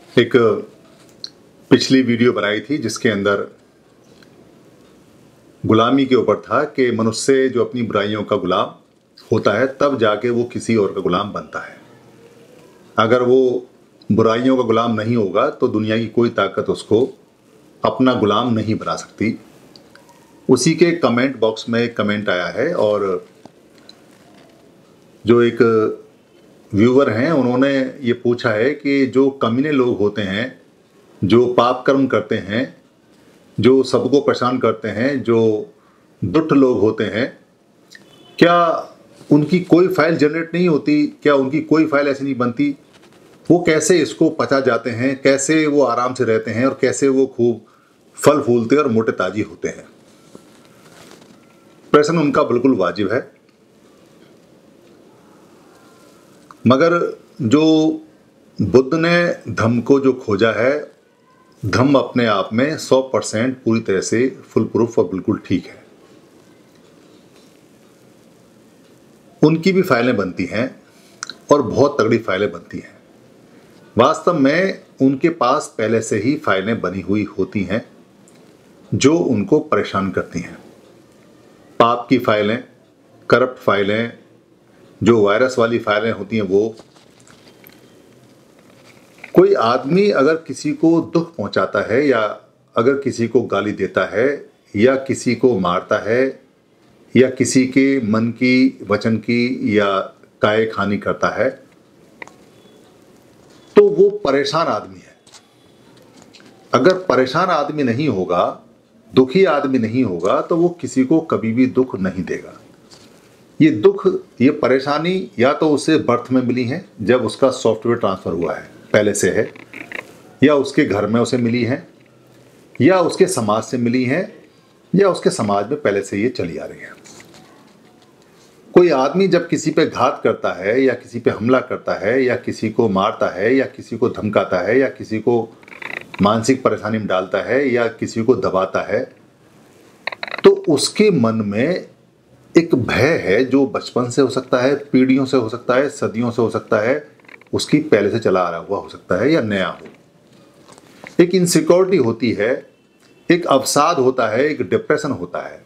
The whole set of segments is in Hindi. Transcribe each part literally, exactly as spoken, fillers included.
एक पिछली वीडियो बनाई थी जिसके अंदर गुलामी के ऊपर था कि मनुष्य जो अपनी बुराइयों का गुलाम होता है तब जाके वो किसी और का गुलाम बनता है। अगर वो बुराइयों का गुलाम नहीं होगा तो दुनिया की कोई ताकत उसको अपना गुलाम नहीं बना सकती। उसी के कमेंट बॉक्स में एक कमेंट आया है और जो एक व्यूवर हैं उन्होंने ये पूछा है कि जो कमीने लोग होते हैं, जो पाप कर्म करते हैं, जो सबको परेशान करते हैं, जो दुष्ट लोग होते हैं, क्या उनकी कोई फाइल जनरेट नहीं होती? क्या उनकी कोई फाइल ऐसी नहीं बनती? वो कैसे इसको पचा जाते हैं, कैसे वो आराम से रहते हैं और कैसे वो खूब फल फूलते और मोटे ताजी होते हैं? प्रश्न उनका बिल्कुल वाजिब है, मगर जो बुद्ध ने धम्म को जो खोजा है, धम्म अपने आप में सौ परसेंट पूरी तरह से फुल प्रूफ और बिल्कुल ठीक है। उनकी भी फाइलें बनती हैं और बहुत तगड़ी फाइलें बनती हैं। वास्तव में उनके पास पहले से ही फाइलें बनी हुई होती हैं जो उनको परेशान करती हैं। पाप की फाइलें, करप्ट फाइलें, जो वायरस वाली फाइलें होती हैं वो। कोई आदमी अगर किसी को दुख पहुंचाता है या अगर किसी को गाली देता है या किसी को मारता है या किसी के मन की, वचन की या काये खानी करता है तो वो परेशान आदमी है। अगर परेशान आदमी नहीं होगा, दुखी आदमी नहीं होगा तो वो किसी को कभी भी दुख नहीं देगा। ये दुख, ये परेशानी या तो उसे बर्थ में मिली है जब उसका सॉफ्टवेयर ट्रांसफ़र हुआ है, पहले से है, या उसके घर में उसे मिली है, या उसके समाज से मिली है, या उसके समाज में पहले से ये चली आ रही है। कोई आदमी जब किसी पे घात करता है या किसी पे हमला करता है या किसी को मारता है या किसी को धमकाता है या किसी को मानसिक परेशानी में डालता है या किसी को दबाता है तो उसके मन में एक भय है जो बचपन से हो सकता है, पीढ़ियों से हो सकता है, सदियों से हो सकता है, उसकी पहले से चला आ रहा हुआ हो सकता है या नया हो। एक इनसिक्योरिटी होती है, एक अवसाद होता है, एक डिप्रेशन होता है।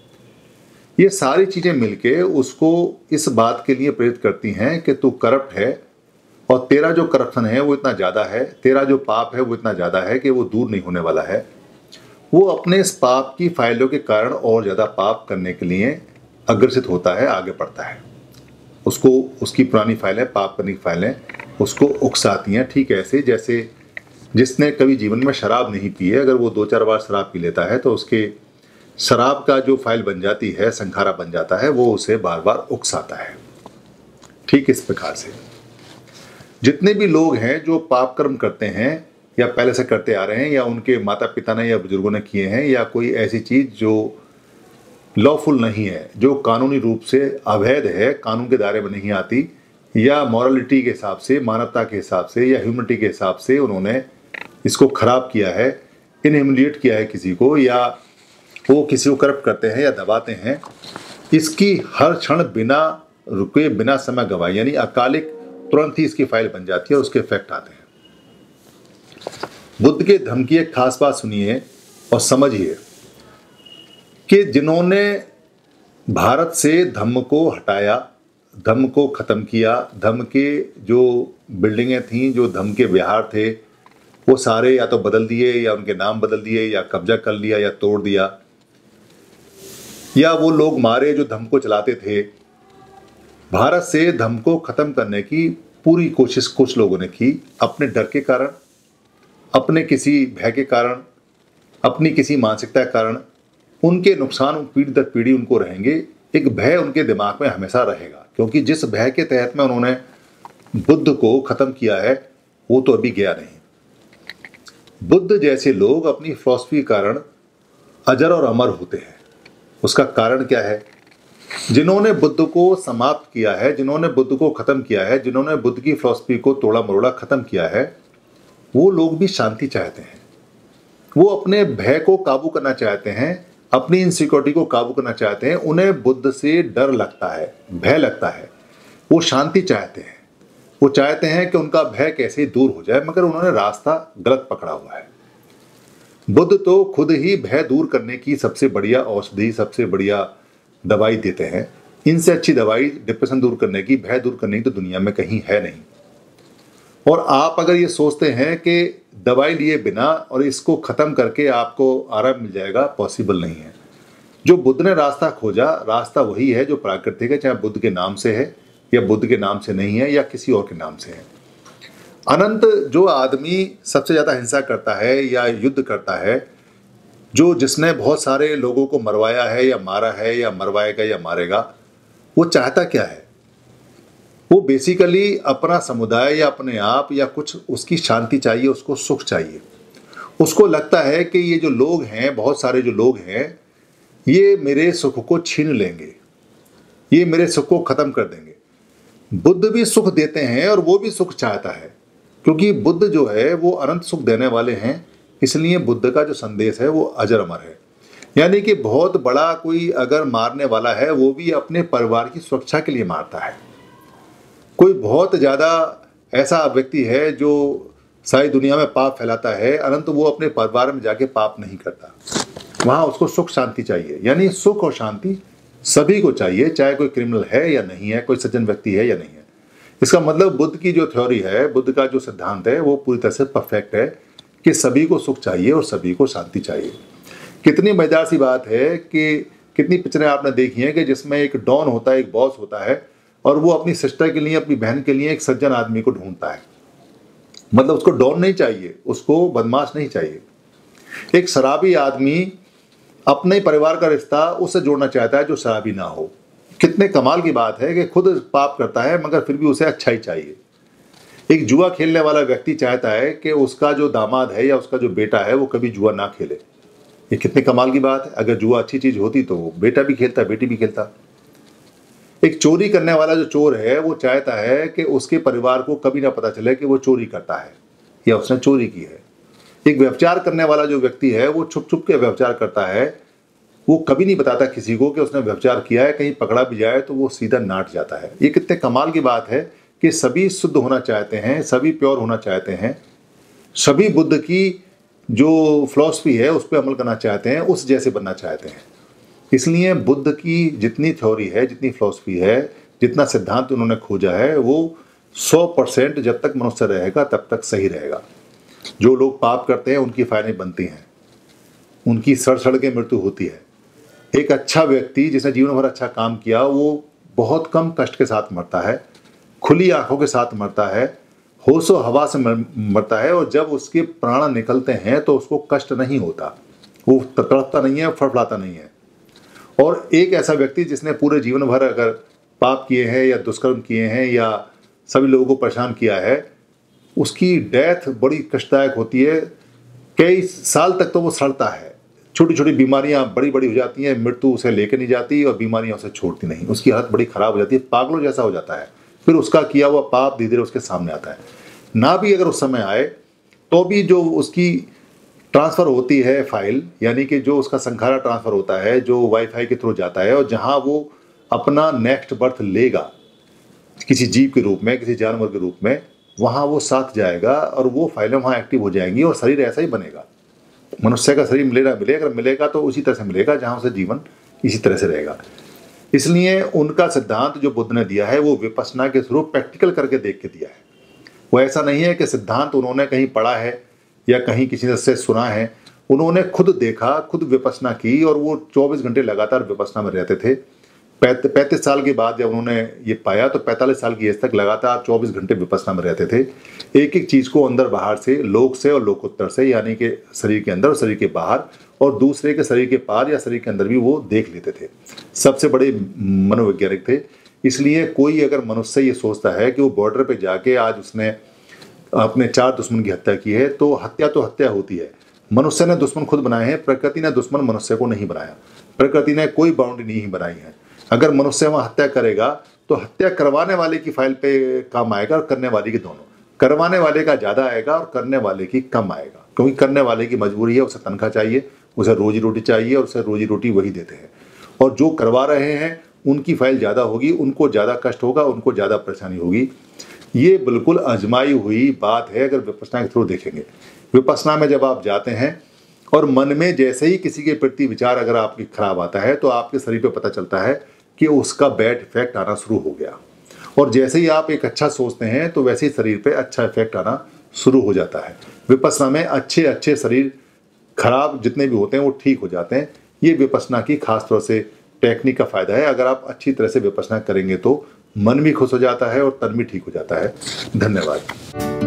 ये सारी चीज़ें मिलके उसको इस बात के लिए प्रेरित करती हैं कि तू करप्ट है और तेरा जो करप्शन है वो इतना ज़्यादा है, तेरा जो पाप है वो इतना ज़्यादा है कि वो दूर नहीं होने वाला है। वो अपने इस पाप की फाइलों के कारण और ज़्यादा पाप करने के लिए अग्रसित होता है, आगे बढ़ता है। उसको उसकी पुरानी फाइलें, पाप करने की फाइलें उसको उकसाती हैं। ठीक ऐसे जैसे जिसने कभी जीवन में शराब नहीं पी है, अगर वो दो चार बार शराब पी लेता है तो उसके शराब का जो फाइल बन जाती है, संखारा बन जाता है, वो उसे बार बार उकसाता है। ठीक इस प्रकार से जितने भी लोग हैं जो पाप कर्म करते हैं या पहले से करते आ रहे हैं या उनके माता पिता ने या बुजुर्गों ने किए हैं या कोई ऐसी चीज़ जो लॉफुल नहीं है, जो कानूनी रूप से अवैध है, कानून के दायरे में नहीं आती, या मॉरलिटी के हिसाब से, मानवता के हिसाब से या ह्यूमनिटी के हिसाब से उन्होंने इसको खराब किया है, इनह्यूमिलिएट किया है किसी को, या वो किसी को करप्ट करते हैं या दबाते हैं, इसकी हर क्षण बिना रुके, बिना समय गवाए, यानी अकालिक तुरंत ही इसकी फाइल बन जाती है और उसके इफेक्ट आते हैं। बुद्ध के धम्म की एक खास बात सुनिए और समझिए कि जिन्होंने भारत से धम्म को हटाया, धम्म को ख़त्म किया, धम्म के जो बिल्डिंगें थीं, जो धम्म के विहार थे, वो सारे या तो बदल दिए या उनके नाम बदल दिए या कब्जा कर लिया या तोड़ दिया, या वो लोग मारे जो धम्म को चलाते थे। भारत से धम्म को ख़त्म करने की पूरी कोशिश कुछ लोगों ने की, अपने डर के कारण, अपने किसी भय के कारण, अपनी किसी मानसिकता के कारण। उनके नुकसान पीढ़ी दर पीढ़ी उनको रहेंगे, एक भय उनके दिमाग में हमेशा रहेगा, क्योंकि जिस भय के तहत में उन्होंने बुद्ध को ख़त्म किया है वो तो अभी गया नहीं। बुद्ध जैसे लोग अपनी फिलॉसफी के कारण अजर और अमर होते हैं। उसका कारण क्या है? जिन्होंने बुद्ध को समाप्त किया है, जिन्होंने बुद्ध को ख़त्म किया है, जिन्होंने बुद्ध की फिलॉसफी को तोड़ा मरोड़ा ख़त्म किया है, वो लोग भी शांति चाहते हैं। वो अपने भय को काबू करना चाहते हैं, अपनी इनसिक्योरिटी को काबू करना चाहते हैं। उन्हें बुद्ध से डर लगता है, भय लगता है, वो शांति चाहते हैं। वो चाहते हैं कि उनका भय कैसे दूर हो जाए, मगर उन्होंने रास्ता गलत पकड़ा हुआ है। बुद्ध तो खुद ही भय दूर करने की सबसे बढ़िया औषधि, सबसे बढ़िया दवाई देते हैं। इनसे अच्छी दवाई डिप्रेशन दूर करने की, भय दूर करने की तो दुनिया में कहीं है नहीं। और आप अगर ये सोचते हैं कि दवाई लिए बिना और इसको ख़त्म करके आपको आराम मिल जाएगा, पॉसिबल नहीं है। जो बुद्ध ने रास्ता खोजा, रास्ता वही है जो प्राकृतिक है, चाहे बुद्ध के नाम से है या बुद्ध के नाम से नहीं है या किसी और के नाम से है। अनंत जो आदमी सबसे ज़्यादा हिंसा करता है या युद्ध करता है, जो जिसने बहुत सारे लोगों को मरवाया है या मारा है या मरवाएगा या मारेगा, वो चाहता क्या है? वो बेसिकली अपना समुदाय या अपने आप या कुछ उसकी शांति चाहिए, उसको सुख चाहिए। उसको लगता है कि ये जो लोग हैं, बहुत सारे जो लोग हैं, ये मेरे सुख को छीन लेंगे, ये मेरे सुख को ख़त्म कर देंगे। बुद्ध भी सुख देते हैं और वो भी सुख चाहता है, क्योंकि बुद्ध जो है वो अनंत सुख देने वाले हैं। इसलिए बुद्ध का जो संदेश है वो अजर अमर है। यानी कि बहुत बड़ा कोई अगर मारने वाला है, वो भी अपने परिवार की सुरक्षा के लिए मारता है। कोई बहुत ज़्यादा ऐसा व्यक्ति है जो सारी दुनिया में पाप फैलाता है, अनंत वो अपने परिवार में जाके पाप नहीं करता। वहाँ उसको सुख शांति चाहिए। यानी सुख और शांति सभी को चाहिए, चाहे कोई क्रिमिनल है या नहीं है, कोई सज्जन व्यक्ति है या नहीं है। इसका मतलब बुद्ध की जो थ्योरी है, बुद्ध का जो सिद्धांत है, वो पूरी तरह से परफेक्ट है कि सभी को सुख चाहिए और सभी को शांति चाहिए। कितनी मजेदार सी बात है कि कितनी पिक्चरें आपने देखी हैं कि जिसमें एक डॉन होता है, एक बॉस होता है, और वो अपनी सिस्टर के लिए, अपनी बहन के लिए एक सज्जन आदमी को ढूंढता है। मतलब उसको डॉन नहीं चाहिए, उसको बदमाश नहीं चाहिए। एक शराबी आदमी अपने परिवार का रिश्ता उससे जोड़ना चाहता है जो शराबी ना हो। कितने कमाल की बात है कि खुद पाप करता है मगर फिर भी उसे अच्छा ही चाहिए। एक जुआ खेलने वाला व्यक्ति चाहता है कि उसका जो दामाद है या उसका जो बेटा है वो कभी जुआ ना खेले। ये कितने कमाल की बात है। अगर जुआ अच्छी चीज होती तो बेटा भी खेलता, बेटी भी खेलता। एक चोरी करने वाला जो चोर है वो चाहता है कि उसके परिवार को कभी ना पता चले कि वो चोरी करता है या उसने चोरी की है। एक व्यभिचार करने वाला जो व्यक्ति है वो छुप छुप के व्यभिचार करता है, वो कभी नहीं बताता किसी को कि उसने व्यभिचार किया है। कहीं पकड़ा भी जाए तो वो सीधा नाट जाता है। ये कितने कमाल की बात है कि सभी शुद्ध होना चाहते हैं, सभी प्योर होना चाहते हैं, सभी बुद्ध की जो फिलॉसफी है उस पर अमल करना चाहते हैं, उस जैसे बनना चाहते हैं। इसलिए बुद्ध की जितनी थ्योरी है, जितनी फिलॉसफी है, जितना सिद्धांत उन्होंने खोजा है, वो सौ परसेंट जब तक मनुष्य रहेगा तब तक सही रहेगा। जो लोग पाप करते हैं उनकी फाइनें बनती हैं, उनकी सड़ सड़ के मृत्यु होती है। एक अच्छा व्यक्ति जिसने जीवन भर अच्छा काम किया वो बहुत कम कष्ट के साथ मरता है, खुली आंखों के साथ मरता है, होशो हवा से मरता है, और जब उसके प्राण निकलते हैं तो उसको कष्ट नहीं होता, वो तड़पता नहीं है, फड़फड़ाता नहीं है। और एक ऐसा व्यक्ति जिसने पूरे जीवन भर अगर पाप किए हैं या दुष्कर्म किए हैं या सभी लोगों को परेशान किया है, उसकी डेथ बड़ी कष्टदायक होती है। कई साल तक तो वो सड़ता है, छोटी छोटी बीमारियां बड़ी बड़ी हो जाती हैं, मृत्यु उसे लेकर नहीं जाती और बीमारियां उसे छोड़ती नहीं। उसकी हालत बड़ी खराब हो जाती है, पागलों जैसा हो जाता है। फिर उसका किया हुआ पाप धीरे धीरे उसके सामने आता है। ना भी अगर उस समय आए तो भी जो उसकी ट्रांसफ़र होती है फाइल, यानी कि जो उसका संखारा ट्रांसफ़र होता है, जो वाईफाई के थ्रू जाता है, और जहाँ वो अपना नेक्स्ट बर्थ लेगा किसी जीव के रूप में, किसी जानवर के रूप में, वहाँ वो साथ जाएगा और वो फाइलें वहाँ एक्टिव हो जाएंगी और शरीर ऐसा ही बनेगा। मनुष्य का शरीर मिलेगा मिलेगा अगर मिलेगा तो उसी तरह से मिलेगा जहाँ उसे जीवन इसी तरह से रहेगा। इसलिए उनका सिद्धांत जो बुद्ध ने दिया है वो विपश्यना के थ्रू प्रैक्टिकल करके देख के दिया है। वो ऐसा नहीं है कि सिद्धांत उन्होंने कहीं पढ़ा है या कहीं किसी से सुना है, उन्होंने खुद देखा, खुद विपश्यना की, और वो चौबीस घंटे लगातार विपश्यना में रहते थे। पैंतीस साल के बाद जब उन्होंने ये पाया तो पैंतालीस साल की एज तक लगातार चौबीस घंटे विपश्यना में रहते थे। एक एक चीज़ को अंदर बाहर से, लोक से और लोकोत्तर से, यानी कि शरीर के अंदर और शरीर के बाहर और दूसरे के शरीर के पार या शरीर के अंदर भी वो देख लेते थे। सबसे बड़े मनोवैज्ञानिक थे। इसलिए कोई अगर मनुष्य ये सोचता है कि वो बॉर्डर पे जाके आज उसने अपने चार दुश्मन की हत्या की है, तो हत्या तो हत्या होती है। मनुष्य ने दुश्मन खुद बनाए हैं, प्रकृति ने दुश्मन मनुष्य को नहीं बनाया। प्रकृति ने कोई बाउंड्री नहीं बनाई है। अगर मनुष्य वहाँ हत्या करेगा तो हत्या करवाने वाले की फाइल पे काम आएगा और करने वाले की दोनों। करवाने वाले का ज़्यादा आएगा और करने वाले की कम आएगा, क्योंकि करने वाले की मजबूरी है, उसे तनख्वाह चाहिए, उसे रोजी रोटी चाहिए और उसे रोजी रोटी वही देते हैं। और जो करवा रहे हैं उनकी फाइल ज़्यादा होगी, उनको ज़्यादा कष्ट होगा, उनको ज़्यादा परेशानी होगी। ये बिल्कुल आजमाई हुई बात है। अगर विपश्यना के थ्रू देखेंगे, विपश्यना में जब आप जाते हैं और मन में जैसे ही किसी के प्रति विचार अगर आपकी खराब आता है तो आपके शरीर पे पता चलता है कि उसका बैड इफेक्ट आना शुरू हो गया, और जैसे ही आप एक अच्छा सोचते हैं तो वैसे ही शरीर पे अच्छा इफेक्ट आना शुरू हो जाता है। विपश्यना में अच्छे अच्छे शरीर खराब जितने भी होते हैं वो ठीक हो जाते हैं। ये विपश्यना की खास तौर से टेक्निक का फायदा है। अगर आप अच्छी तरह से विपश्यना करेंगे तो मन भी खुश हो जाता है और तन भी ठीक हो जाता है। धन्यवाद।